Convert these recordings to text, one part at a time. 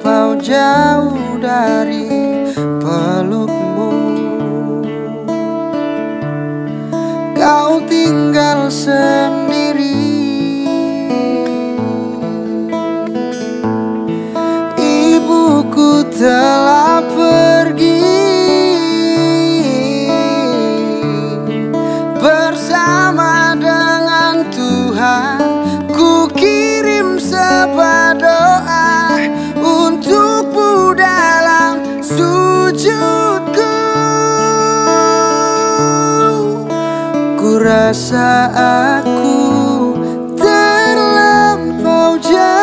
terlampau jauh dari pelukmu. Kau tinggal sendiri, ibuku telah pergi bersama dengan Tuhan. Ku kirim sebuah doa untukmu dalam sujudku. Ku rasa aku terlampau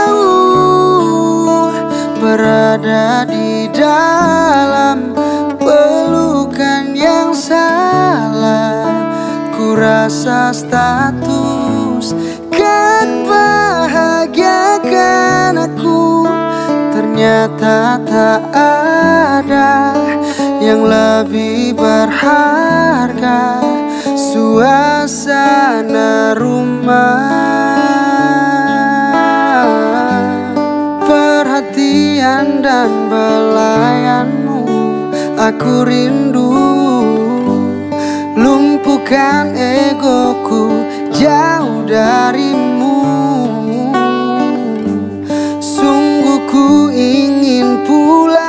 jauh, berada di dalam pelukan yang salah. Ku rasa status kan bahagiakan aku, ternyata tak ada yang lebih berharga. Suasana rumah, perhatian dan belayanmu aku rindu. Lumpuhkan egoku jauh darimu. Sungguh ku ingin pulang.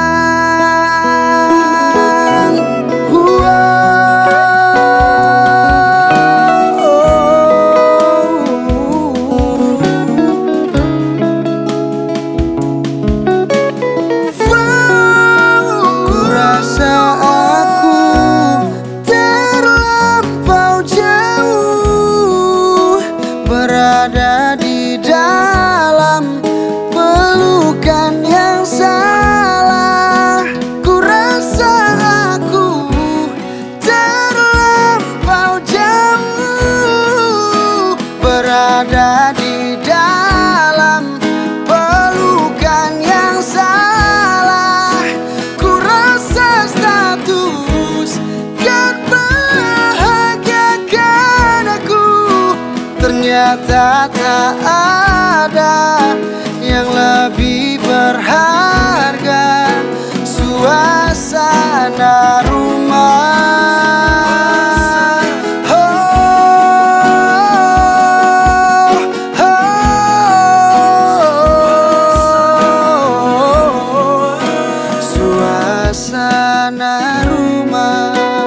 Ku rasa aku terlampau jauh, berada di dalam pelukan yang salah. Ku rasa aku terlampau jauh, berada di dalam pelukan yang salah. Ku rasa status kan bahagiakan aku, ternyata tak ada yang lebih berharga. Suasana rumah, oh, oh, oh. Suasana rumah.